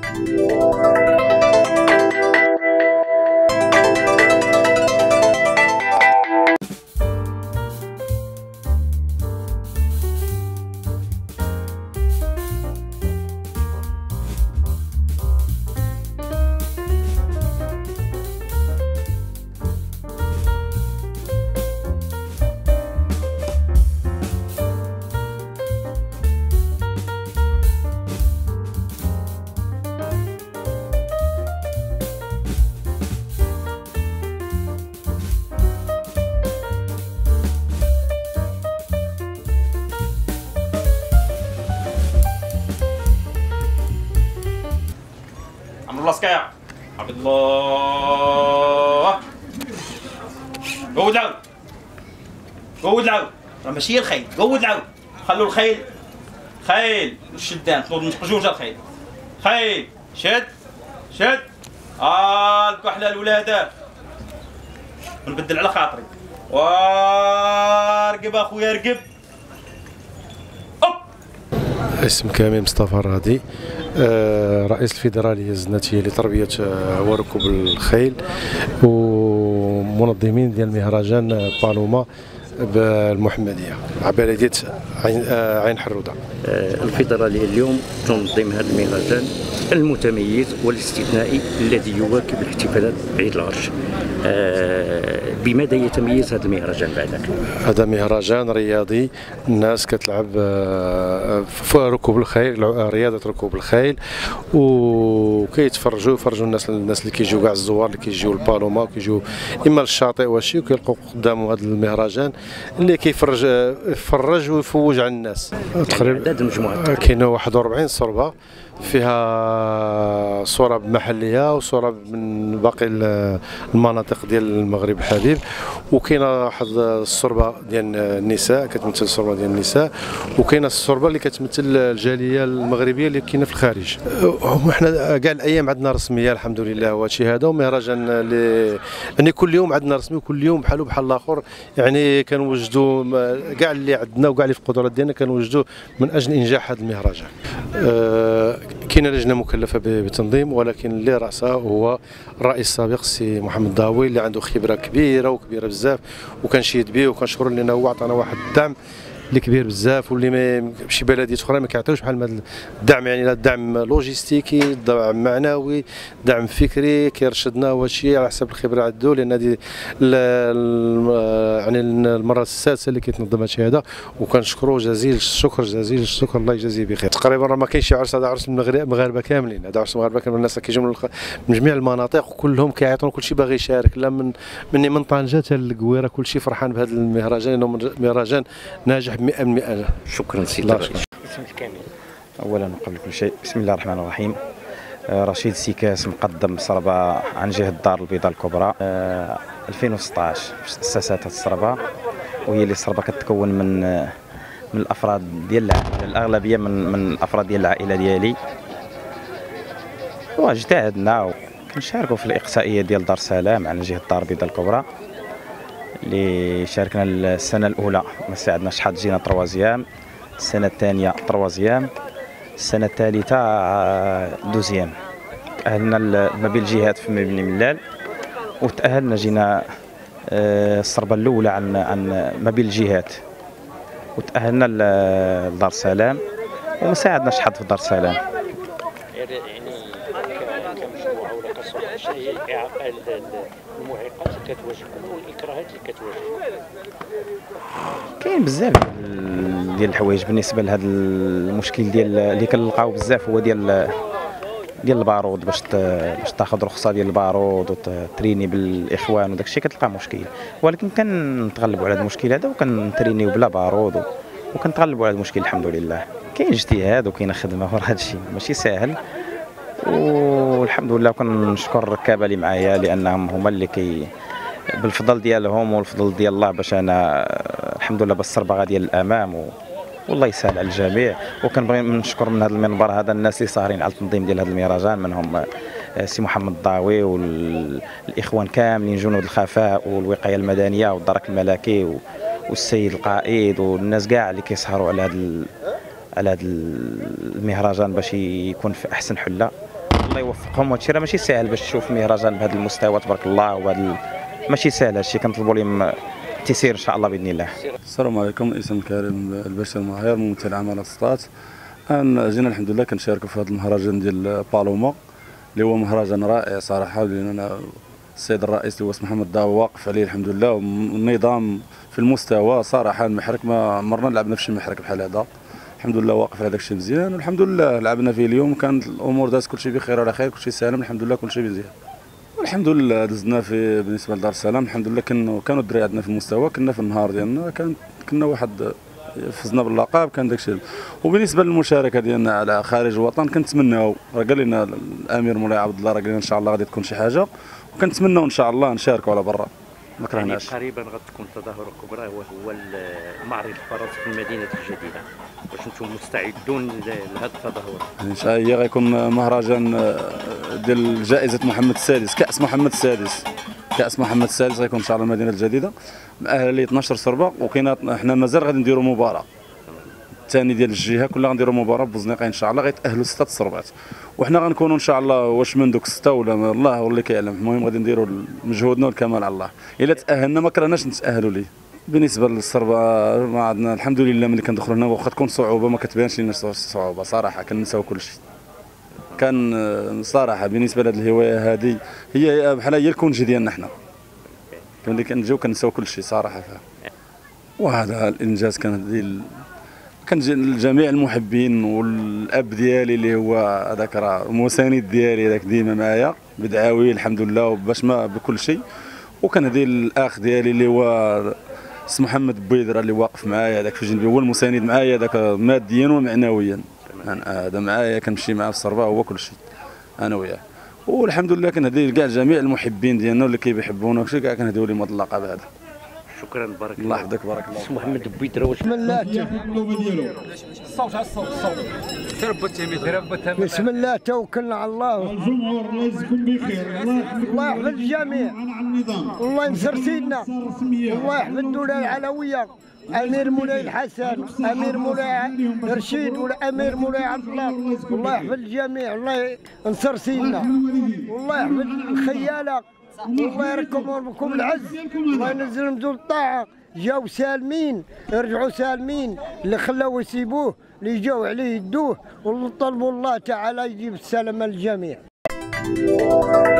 الله سكايا عبد الله قود العود قود العود راه ماشي الخيل قود العود خلوا الخيل خيل الشدان نطلق جوج الخيل خيل شد شد الكحله الولادات نبدل على خاطري وارقب اخويا ارقب. اسم كامل مصطفى الرادي، رئيس الفيدرالية الزناتية لتربية وركوب الخيل ومنظمين ديال مهرجان بالوما بالمحمدية بلدية عين حرودة. الفيدرالية اليوم تنظم هذا المهرجان المتميز والاستثنائي الذي يواكب الاحتفالات بعيد العرش. بماذا يتميز هذا المهرجان بعدك؟ هذا مهرجان رياضي، الناس كتلعب في ركوب الخيل، رياضة ركوب الخيل، وكيتفرجوا الناس اللي كيجيو كاع الزوار اللي كيجيو البالوما وكيجيو اما للشاطئ وشي، وكيلقاو قدامهم هذا المهرجان اللي يفرج ويفوج على الناس. تقريبا عدد المجموعات كاينه 41 صربه، فيها صرب محليه وصرب من باقي المناطق ديال المغرب الحبيب، وكاينه واحد الصربه ديال النساء كتمثل الصربه ديال النساء، وكاينه الصربه اللي كتمثل الجاليه المغربيه اللي كاينه في الخارج. وحنا كاع الايام عندنا رسميه الحمد لله، وهادشي هذا ومهرجان يعني كل يوم عندنا رسمي، وكل يوم بحال الاخر يعني كنوجدوا كاع اللي عندنا وكاع اللي في القدرات ديالنا كنوجدوا من اجل انجاح هذا المهرجان. كاينه لجنه مكلفه بالتنظيم، ولكن اللي راسها هو الرئيس السابق السي محمد ضاوي اللي عنده خبره كبيره بزاف، وكنشيد به وكنشكر لنا هو عطانا واحد الدعم اللي كبير بزاف، واللي شي بلديات اخرى ما كيعطيوش بحال هذا الدعم، يعني لا دعم لوجيستيكي، دعم معنوي، دعم فكري كيرشدنا، وهذا الشيء على حسب الخبره عنده، لان هذه يعني المره السادسه اللي كيتنظم هذا الشيء هذا، وكنشكروا جزيل الشكر الله يجازيه بخير. تقريبا راه ما كاينش شي عرس، هذا عرس المغاربه كاملين، هذا عرس المغاربه كاملين، الناس كيجيو من جميع المناطق وكلهم كيعيطون، كلشي باغي يشارك، لا من طنجه حتى للقويره، كلشي فرحان بهذا المهرجان لانه مهرجان ناجح 100%. شكرا سيدي. اسمك كامل؟ اولا وقبل كل شيء بسم الله الرحمن الرحيم. رشيد سيكاس، مقدم صربه عن جهه الدار البيضاء الكبرى. 2016 اسست الصربه، وهي اللي الصربه كتكون من الافراد ديال العائله، الاغلبيه من الافراد ديال العائله ديالي، واجتهدنا وكنشاركوا في الاقصائيه ديال دار سلام عن جهه الدار البيضاء الكبرى، اللي شاركنا السنه الاولى ما ساعدناش شحال، جينا تروازيام، السنه الثانيه تروازيام، السنه الثالثه دوزيام. تاهلنا ما بين الجهات في مبني ملال، وتاهلنا جينا الصربه الاولى عن ما بين الجهات، وتاهلنا لدار سلام، وما ساعدناش حد في دار سلام. يعني كمجموعه ولا كصربه، شنو هي المعيقات اللي كتواجهكم والاكراهات اللي كتواجهكم؟ كاين بزاف ديال الحوايج بالنسبه لهذا المشكل ديال اللي كنلقاو بزاف، هو ديال البارود، باش تاخذ رخصه ديال البارود وتريني بالاخوان وداك الشيء كتلقى مشكل، ولكن كنتغلبوا على هذا المشكل هذا، وكنترينيو بلا بارود، وكنتغلبوا على هذا المشكل الحمد لله. كاين اجتهاد وكاين خدمه ورا هذا الشيء ماشي ساهل، والحمد لله. وكنشكر الركابه اللي معايا لانهم هما اللي بالفضل ديالهم والفضل ديال الله باش انا الحمد لله بالصربه غاديه للامام، والله يسهل على الجميع. وكنبغي نشكر من هذا المنبر هذا الناس اللي صارين على التنظيم ديال هذا المهرجان، منهم سي محمد الضاوي والاخوان كاملين، جنود الخفاء والوقايه المدنيه والدرك الملكي والسيد القائد، والناس كاع اللي كيسهروا على هذا المهرجان باش يكون في احسن حله. الله يوفقهم. وهادشي راه ماشي ساهل باش تشوف مهرجان بهذا المستوى تبارك الله، ماشي ساهل هادشي. كنطلبوا لهم التيسير ان شاء الله باذن الله. السلام عليكم، اسم كريم البشير ماهر، ممثل عام على السطات. جينا الحمد لله كنشاركوا في هذا المهرجان ديال بالوما اللي هو مهرجان رائع صراحه، لان السيد الرئيس اللي هو اسمه محمد داو واقف عليه الحمد لله، والنظام في المستوى صراحه. المحرك ما مرنا لعبنا في شي محرك بحال هذا، الحمد لله واقف على داك الشيء مزيان، والحمد لله لعبنا فيه اليوم، كانت الامور دازت كلشي بخير وعلى خير، كلشي سالم الحمد لله، كلشي مزيان والحمد لله. دزنا في بالنسبه لدار السلام الحمد لله، كانوا الدراري عندنا في المستوى، كنا في النهار ديالنا كنا واحد فزنا باللقب، كان داك الشيء. وبالنسبه للمشاركه ديالنا على خارج الوطن كنتمناو، راه قال لنا الامير مولاي عبد الله، راه قال لنا ان شاء الله غادي تكون شي حاجه، وكنتمناو ان شاء الله نشاركوا على برا، ما كرهناش. يعني قريبا غتكون تظاهره كبرى وهو معرض الفرس في المدينه الجديده، واش انتم مستعدون لهذا التظاهر؟ ان شاء الله غيكون مهرجان ديال جائزه محمد السادس، كاس محمد السادس، كاس محمد السادس غيكون ان شاء الله المدينه الجديده، مأهله ل 12 صربه، وكاينه حنا مازال غادي نديروا مباراه الثاني ديال الجهه كلها، غنديروا مباراه بوزنيقه ان شاء الله، غيتاهلوا 6 صربات، وحنا غنكونوا ان شاء الله واش من دوك 6 ولا الله هو اللي كيعلم. المهم غادي نديروا مجهودنا والكمال على الله، الا تاهلنا ما كرهناش نتاهلوا ليه. بالنسبه للصربه ما عندنا الحمد لله، ملي كندخلوا هنا واخا تكون صعوبه ما كتبانش لنا صعوبه صراحه، كنساو كل شيء. كان صراحه بالنسبه لهذه الهوايه هذه هي بحال هي الكونجي ديالنا حنا، ملي كنجيو كنساو كل شيء صراحه. وهذا الانجاز كان لجميع المحبين، والاب ديالي اللي هو هذاك راه المساند ديالي هذاك ديما معايا بدعاوي الحمد لله وباش ما بكل شيء. وكان هذا الاخ ديالي اللي هو اسمه محمد بويدره اللي واقف معايا هذاك في جنبي، هو المساند معايا هذاك ماديا ومعنويا، هذا معايا كنمشي معاه في الصربه هو كل شيء انا وياه. والحمد لله كنهدي كاع جميع المحبين ديالنا اللي كيحبونا وكلشي كاع كنهديو لهم هذا اللقب هذا. شكرا بارك الله. الله يحفظك بارك الله. اسمه محمد بويدره. بسم الله الصوت على الصوت بسم الله توكلنا على الله. الجمهور الله يجزيكم بخير، الله يحفظ الجميع، والله ينصر سيدنا، الله يحفظ الدوله العلويه، امير مولاي الحسن، امير مولاي رشيد، والامير مولاي عبد الله، والله يحفظ الجميع، الله ينصر سيدنا، والله يحفظ الخياله، والله يركم بكم العز، الله ينزلهم ذو الطاعه، جاو سالمين يرجعوا سالمين، اللي خلاوه يسيبوه اللي جاو عليه يدوه، وطلبوا الله تعالى يجيب السلامه للجميع.